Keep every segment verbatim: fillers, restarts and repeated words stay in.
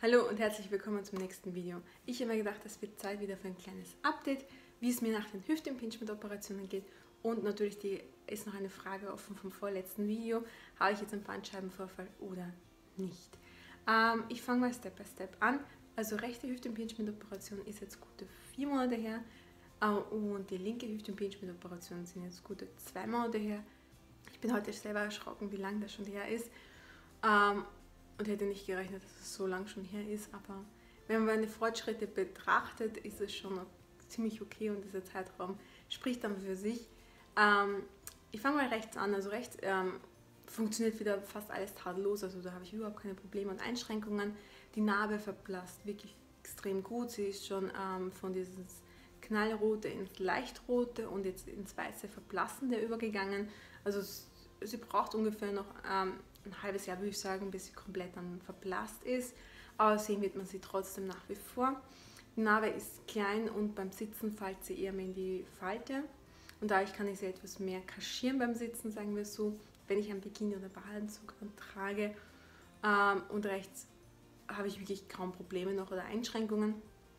Hallo und herzlich willkommen zum nächsten Video. Ich habe mir gedacht, es wird Zeit wieder für ein kleines Update, wie es mir nach den Hüft-Impingement-Operationen geht. Und natürlich die, ist noch eine Frage offen vom vorletzten Video. Habe ich jetzt einen Bandscheibenvorfall oder nicht? Ähm, ich fange mal Step by Step an. Also rechte Hüft-Impingement-Operation ist jetzt gute vier Monate her. Äh, und die linke Hüft-Impingement-Operation sind jetzt gute zwei Monate her. Ich bin heute selber erschrocken, wie lange das schon her ist. Ähm, Und hätte nicht gerechnet, dass es so lang schon her ist, aber wenn man meine Fortschritte betrachtet, ist es schon ziemlich okay und dieser Zeitraum spricht dann für sich. Ähm, ich fange mal rechts an, also rechts ähm, funktioniert wieder fast alles tadellos, also da habe ich überhaupt keine Probleme und Einschränkungen. Die Narbe verblasst wirklich extrem gut, sie ist schon ähm, von dieses Knallrote ins Leichtrote und jetzt ins weiße Verblassende übergegangen, also es, sie braucht ungefähr noch ähm, ein halbes Jahr, würde ich sagen, bis sie komplett dann verblasst ist. Aber sehen wird man sie trotzdem nach wie vor. Die Narbe ist klein und beim Sitzen fällt sie eher mehr in die Falte. Und dadurch kann ich sie etwas mehr kaschieren beim Sitzen, sagen wir so, wenn ich ein Bikini oder Badeanzug trage. Ähm, und rechts habe ich wirklich kaum Probleme noch oder Einschränkungen.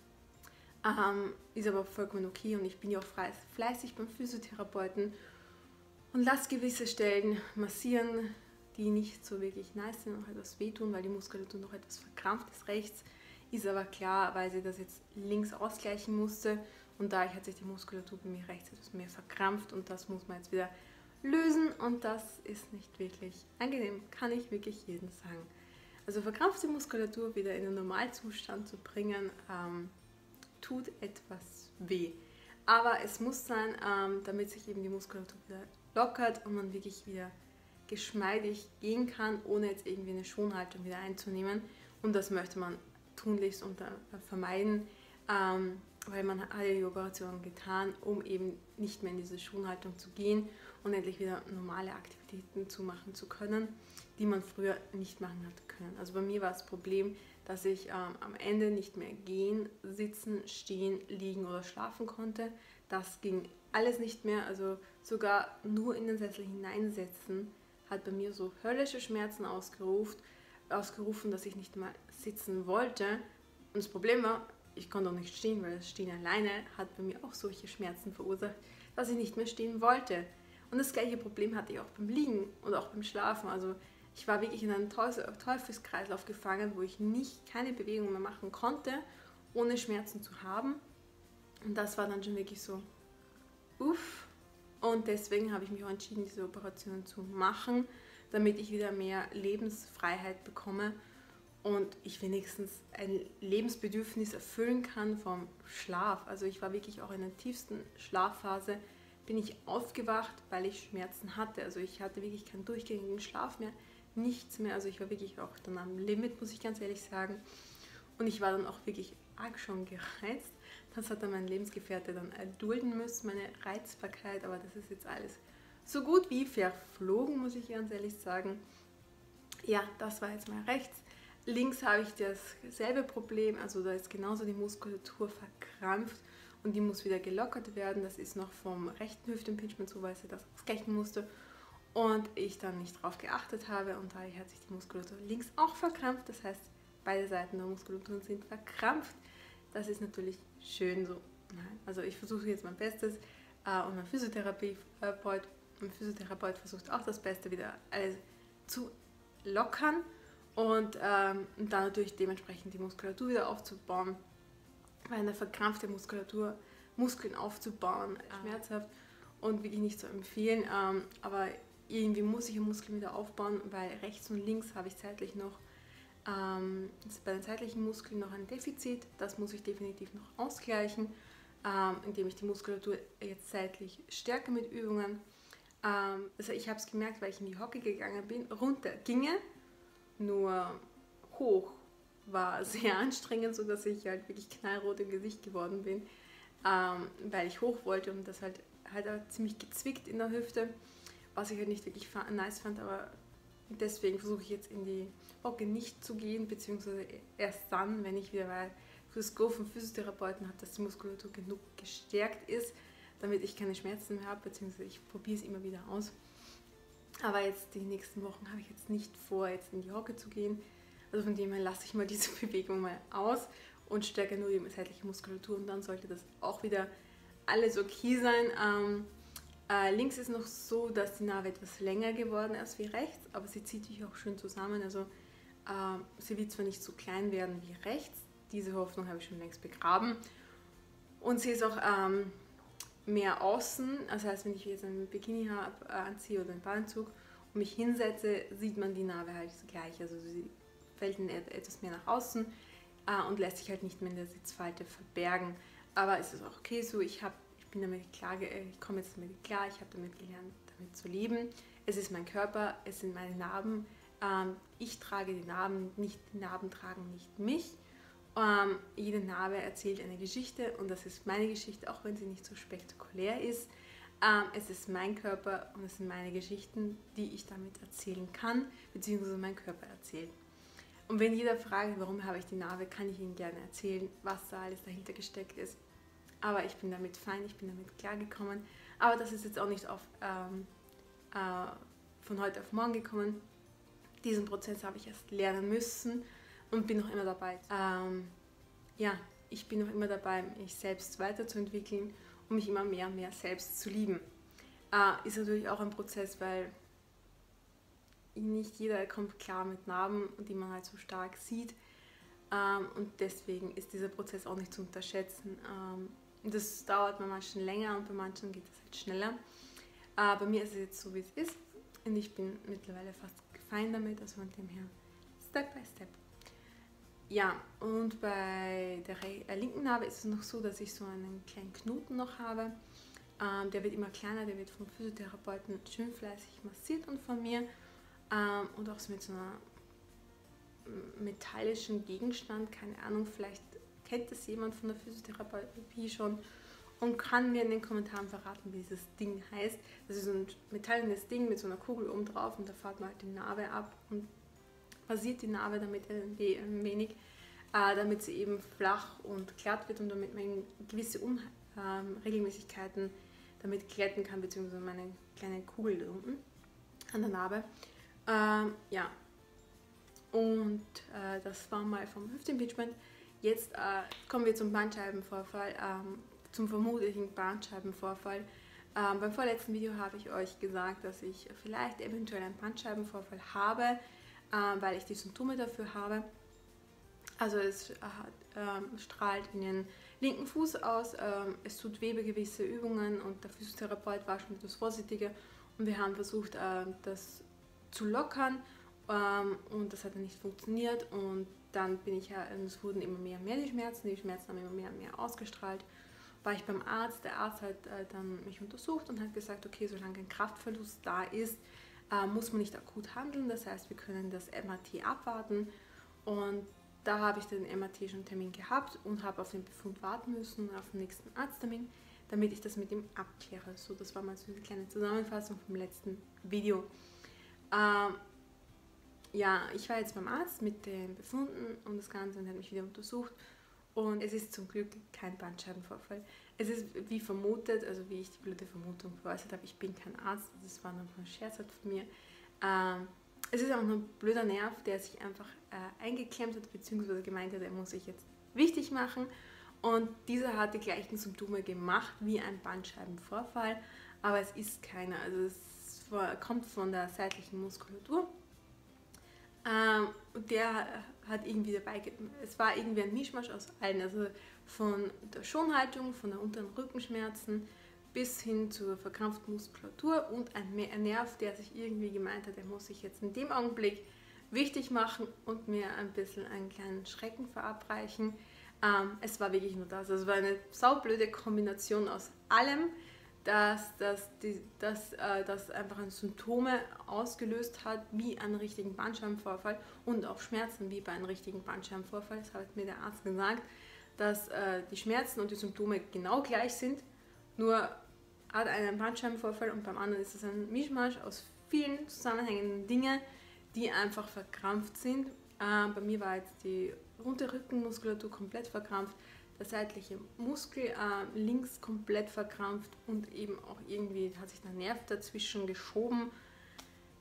Ähm, ist aber vollkommen okay und ich bin ja auch fleißig beim Physiotherapeuten und lasse gewisse Stellen massieren, die nicht so wirklich nice sind und etwas wehtun, weil die Muskulatur noch etwas verkrampft ist rechts. Ist aber klar, weil sie das jetzt links ausgleichen musste und dadurch hat sich die Muskulatur bei mir rechts etwas mehr verkrampft und das muss man jetzt wieder lösen und das ist nicht wirklich angenehm, kann ich wirklich jedem sagen. Also verkrampfte Muskulatur wieder in den Normalzustand zu bringen, ähm, tut etwas weh. Aber es muss sein, ähm, damit sich eben die Muskulatur wieder lockert und man wirklich wieder geschmeidig gehen kann, ohne jetzt irgendwie eine Schonhaltung wieder einzunehmen. Und das möchte man tunlichst unter, vermeiden, ähm, weil man hat die Operation getan, um eben nicht mehr in diese Schonhaltung zu gehen und endlich wieder normale Aktivitäten zu machen zu können, die man früher nicht machen hat können. Also bei mir war das Problem, dass ich ähm, am Ende nicht mehr gehen, sitzen, stehen, liegen oder schlafen konnte. Das ging alles nicht mehr, also sogar nur in den Sessel hineinsetzen hat bei mir so höllische Schmerzen ausgerufen, ausgerufen, dass ich nicht mal sitzen wollte. Und das Problem war, ich konnte auch nicht stehen, weil das Stehen alleine hat bei mir auch solche Schmerzen verursacht, dass ich nicht mehr stehen wollte. Und das gleiche Problem hatte ich auch beim Liegen und auch beim Schlafen. Also ich war wirklich in einen Teufelskreislauf gefangen, wo ich nicht keine Bewegung mehr machen konnte, ohne Schmerzen zu haben. Und das war dann schon wirklich so, uff. Und deswegen habe ich mich auch entschieden, diese Operation zu machen, damit ich wieder mehr Lebensfreiheit bekomme und ich wenigstens ein Lebensbedürfnis erfüllen kann vom Schlaf. Also ich war wirklich auch in der tiefsten Schlafphase, bin ich aufgewacht, weil ich Schmerzen hatte. Also ich hatte wirklich keinen durchgängigen Schlaf mehr, nichts mehr. Also ich war wirklich auch dann am Limit, muss ich ganz ehrlich sagen. Und ich war dann auch wirklich arg schon gereizt. Das hat dann mein Lebensgefährte dann erdulden müssen, meine Reizbarkeit, aber das ist jetzt alles so gut wie verflogen, muss ich ganz ehrlich sagen. Ja, das war jetzt mal rechts. Links habe ich dasselbe Problem, also da ist genauso die Muskulatur verkrampft und die muss wieder gelockert werden. Das ist noch vom rechten Hüft-Impingement so, weil sie das ausgleichen musste und ich dann nicht drauf geachtet habe und daher hat sich die Muskulatur links auch verkrampft, das heißt, beide Seiten der Muskulatur sind verkrampft. Das ist natürlich schön so. Nein, also ich versuche jetzt mein Bestes äh, und mein Physiotherapeut, mein Physiotherapeut versucht auch das Beste wieder alles zu lockern und, ähm, und dann natürlich dementsprechend die Muskulatur wieder aufzubauen. Weil eine verkrampfte Muskulatur, Muskeln aufzubauen, äh, schmerzhaft und wirklich nicht zu empfehlen. Ähm, aber irgendwie muss ich die Muskeln wieder aufbauen, weil rechts und links habe ich zeitlich noch Ähm, ist bei den seitlichen Muskeln noch ein Defizit, das muss ich definitiv noch ausgleichen, ähm, indem ich die Muskulatur jetzt seitlich stärke mit Übungen. Ähm, also ich habe es gemerkt, weil ich in die Hocke gegangen bin, runter ginge, nur hoch war sehr anstrengend, sodass ich halt wirklich knallrot im Gesicht geworden bin, ähm, weil ich hoch wollte und das halt, halt auch ziemlich gezwickt in der Hüfte, was ich halt nicht wirklich nice fand, aber deswegen versuche ich jetzt in die Hocke nicht zu gehen, beziehungsweise erst dann, wenn ich wieder mal fürs Go vom Physiotherapeuten habe, dass die Muskulatur genug gestärkt ist, damit ich keine Schmerzen mehr habe, beziehungsweise ich probiere es immer wieder aus. Aber jetzt die nächsten Wochen habe ich jetzt nicht vor, jetzt in die Hocke zu gehen, Also von dem her lasse ich mal diese Bewegung mal aus und stärke nur die seitliche Muskulatur und dann sollte das auch wieder alles okay sein. Ähm, äh, links ist noch so, dass die Narbe etwas länger geworden ist wie rechts, aber sie zieht sich auch schön zusammen. Also äh, sie wird zwar nicht so klein werden wie rechts, diese Hoffnung habe ich schon längst begraben. Und sie ist auch ähm, mehr außen, das heißt, wenn ich jetzt einen Bikini habe, äh, anziehe oder einen Badeanzug und mich hinsetze, sieht man die Narbe halt gleich. Also sie fällt etwas mehr nach außen äh, und lässt sich halt nicht mehr in der Sitzfalte verbergen. Aber es ist auch okay so, ich, hab, ich bin damit klar, ich komme jetzt damit klar, ich habe damit gelernt, damit zu leben. Es ist mein Körper, es sind meine Narben. Ähm, ich trage die Narben, nicht die Narben tragen nicht mich. Ähm, jede Narbe erzählt eine Geschichte und das ist meine Geschichte, auch wenn sie nicht so spektakulär ist. Ähm, es ist mein Körper und es sind meine Geschichten, die ich damit erzählen kann, beziehungsweise mein Körper erzählt. Und wenn jeder fragt, warum habe ich die Narbe, kann ich Ihnen gerne erzählen, was da alles dahinter gesteckt ist. Aber ich bin damit fein, ich bin damit klargekommen. Aber das ist jetzt auch nicht auf, ähm, äh, von heute auf morgen gekommen. Diesen Prozess habe ich erst lernen müssen und bin noch immer dabei. Ähm, ja, ich bin noch immer dabei, mich selbst weiterzuentwickeln und mich immer mehr und mehr selbst zu lieben. Äh, ist natürlich auch ein Prozess, weil nicht jeder kommt klar mit Narben, die man halt so stark sieht. Ähm, und deswegen ist dieser Prozess auch nicht zu unterschätzen. Ähm, das dauert bei manchen länger und bei manchen geht es halt schneller. Äh, bei mir ist es jetzt so, wie es ist. Und ich bin mittlerweile fast fein damit, also von dem her Step by Step. Ja, und bei der äh, linken Narbe ist es noch so, dass ich so einen kleinen Knoten noch habe. Ähm, der wird immer kleiner, der wird vom Physiotherapeuten schön fleißig massiert und von mir. Ähm, und auch so mit so einer metallischen Gegenstand, keine Ahnung, vielleicht kennt das jemand von der Physiotherapie schon und kann mir in den Kommentaren verraten, wie dieses Ding heißt. Das ist so ein metallenes Ding mit so einer Kugel oben drauf und da fährt man halt die Narbe ab und passiert die Narbe damit ein wenig, äh, damit sie eben flach und glatt wird und damit man gewisse Unregelmäßigkeiten ähm, damit glätten kann, beziehungsweise meine kleine Kugel da unten an der Narbe. Ähm, ja, und äh, das war mal vom Hüftimpingement. Jetzt äh, kommen wir zum Bandscheibenvorfall, ähm, zum vermutlichen Bandscheibenvorfall. Ähm, beim vorletzten Video habe ich euch gesagt, dass ich vielleicht eventuell einen Bandscheibenvorfall habe, äh, weil ich die Symptome dafür habe. Also es äh, äh, strahlt in den linken Fuß aus, äh, es tut weh bei gewisse Übungen und der Physiotherapeut war schon etwas vorsichtiger und wir haben versucht, äh, das zu lockern. Um, und das hat dann nicht funktioniert und dann bin ich ja, es wurden immer mehr und mehr die Schmerzen, die Schmerzen haben immer mehr und mehr ausgestrahlt. War ich beim Arzt, der Arzt hat äh, dann mich untersucht und hat gesagt, okay, solange ein Kraftverlust da ist, äh, muss man nicht akut handeln, das heißt, wir können das M R T abwarten und da habe ich den M R T schon Termin gehabt und habe auf den Befund warten müssen, auf den nächsten Arzttermin, damit ich das mit ihm abkläre. So, das war mal so eine kleine Zusammenfassung vom letzten Video. Ähm, Ja, ich war jetzt beim Arzt mit den Befunden und das Ganze und hat mich wieder untersucht und es ist zum Glück kein Bandscheibenvorfall. Es ist wie vermutet, also wie ich die blöde Vermutung geäußert habe, ich bin kein Arzt, das war noch ein Scherz von mir. Ähm, es ist auch nur ein blöder Nerv, der sich einfach äh, eingeklemmt hat, beziehungsweise gemeint hat, er muss sich jetzt wichtig machen und dieser hat die gleichen Symptome gemacht wie ein Bandscheibenvorfall, aber es ist keiner, also es kommt von der seitlichen Muskulatur. Ähm, und der hat irgendwie dabei, es war irgendwie ein Mischmasch aus allen, also von der Schonhaltung, von der unteren Rückenschmerzen bis hin zur verkrampften Muskulatur und ein, ein Nerv, der sich irgendwie gemeint hat, er muss sich jetzt in dem Augenblick wichtig machen und mir ein bisschen einen kleinen Schrecken verabreichen. Ähm, es war wirklich nur das, also es war eine saublöde Kombination aus allem, dass das dass, äh, dass einfach ein Symptome ausgelöst hat, wie einen richtigen Bandscheibenvorfall und auch Schmerzen wie bei einem richtigen Bandscheibenvorfall. Das hat mir der Arzt gesagt, dass äh, die Schmerzen und die Symptome genau gleich sind, nur hat einer einen Bandscheibenvorfall und beim anderen ist es ein Mischmasch aus vielen zusammenhängenden Dingen, die einfach verkrampft sind. Äh, bei mir war jetzt die untere Rückenmuskulatur komplett verkrampft, der seitliche Muskel äh, links komplett verkrampft und eben auch irgendwie hat sich der Nerv dazwischen geschoben.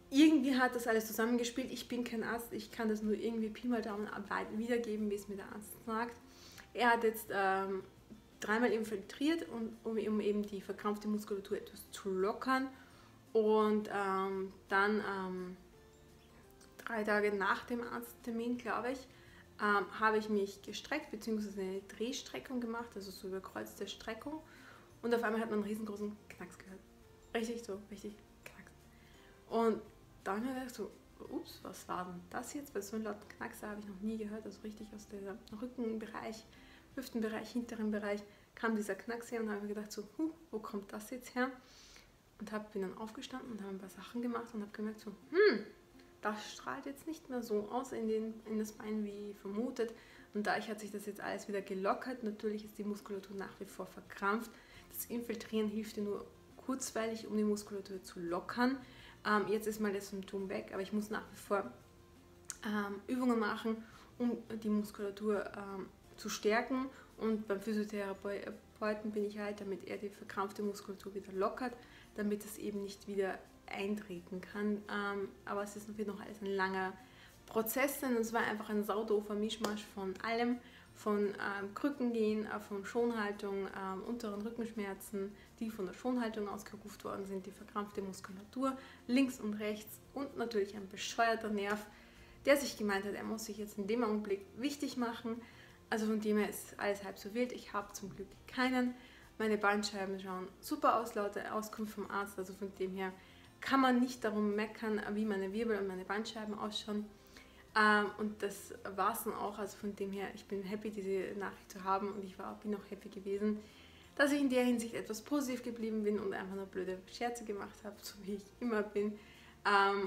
irgendwie hat das alles zusammengespielt. Ich bin kein Arzt, ich kann das nur irgendwie Pi mal Daumen wiedergeben, wie es mir der Arzt sagt. Er hat jetzt ähm, dreimal infiltriert, und, um, um eben die verkrampfte Muskulatur etwas zu lockern. Und ähm, dann ähm, drei Tage nach dem Arzttermin, glaube ich, ähm, habe ich mich gestreckt, beziehungsweise eine Drehstreckung gemacht, also so überkreuzte Streckung. Und auf einmal hat man einen riesengroßen Knacks gehört. Richtig so, richtig Knacks. Und dann habe ich gedacht so, ups, was war denn das jetzt? Weil so einen lauten Knacks habe ich noch nie gehört, also richtig aus dem Rückenbereich, Hüftenbereich, hinteren Bereich kam dieser Knacks her, und habe mir gedacht so, huh, wo kommt das jetzt her? Und hab, bin dann aufgestanden und habe ein paar Sachen gemacht und habe gemerkt so, hm, das strahlt jetzt nicht mehr so aus in, den, in das Bein wie vermutet. Und dadurch hat sich das jetzt alles wieder gelockert. Natürlich ist die Muskulatur nach wie vor verkrampft. Das Infiltrieren hilft dir nur kurzweilig, um die Muskulatur zu lockern. Ähm, jetzt ist mal das Symptom weg, aber ich muss nach wie vor ähm, Übungen machen, um die Muskulatur ähm, zu stärken. Und beim Physiotherapeuten bin ich halt, damit er die verkrampfte Muskulatur wieder lockert, damit es eben nicht wieder eintreten kann. Ähm, aber es ist natürlich noch alles ein langer Prozess, denn es war einfach ein saudofer Mischmasch von allem, von ähm, Krückengehen, äh, von Schonhaltung, ähm, unteren Rückenschmerzen, die von der Schonhaltung ausgerufen worden sind, die verkrampfte Muskulatur links und rechts und natürlich ein bescheuerter Nerv, der sich gemeint hat, er muss sich jetzt in dem Augenblick wichtig machen. Also von dem her ist alles halb so wild. Ich habe zum Glück keinen. Meine Bandscheiben schauen super aus, laut der Auskunft vom Arzt. Also von dem her kann man nicht darum meckern, wie meine Wirbel und meine Bandscheiben ausschauen. Ähm, und das war es dann auch. Also von dem her, ich bin happy, diese Nachricht zu haben, und ich war, bin auch happy gewesen, dass ich in der Hinsicht etwas positiv geblieben bin und einfach nur blöde Scherze gemacht habe, so wie ich immer bin. Ähm,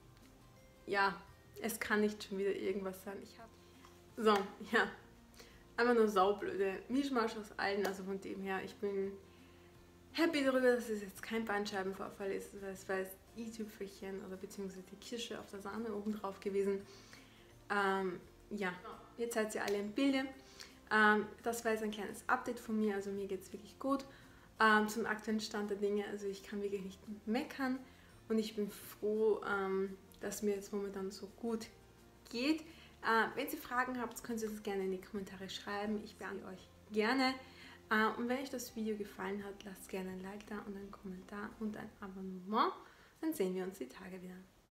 ja, es kann nicht schon wieder irgendwas sein. Ich habe so, ja, einfach nur saublöde Mischmasch aus allen. Also von dem her, ich bin happy darüber, dass es jetzt kein Bandscheibenvorfall ist. Das war das i-Tüpfelchen oder beziehungsweise die Kirsche auf der Sahne oben drauf gewesen. Ähm, ja, jetzt seid ihr alle im Bilde. Ähm, das war jetzt ein kleines Update von mir, also mir geht es wirklich gut. Ähm, zum aktuellen Stand der Dinge, also ich kann wirklich nicht meckern, und ich bin froh, ähm, dass mir jetzt momentan so gut geht. Äh, wenn ihr Fragen habt, könnt ihr das gerne in die Kommentare schreiben, ich beantworte euch gerne. Uh, und wenn euch das Video gefallen hat, lasst gerne ein Like da und einen Kommentar und ein Abonnement. Dann sehen wir uns die Tage wieder.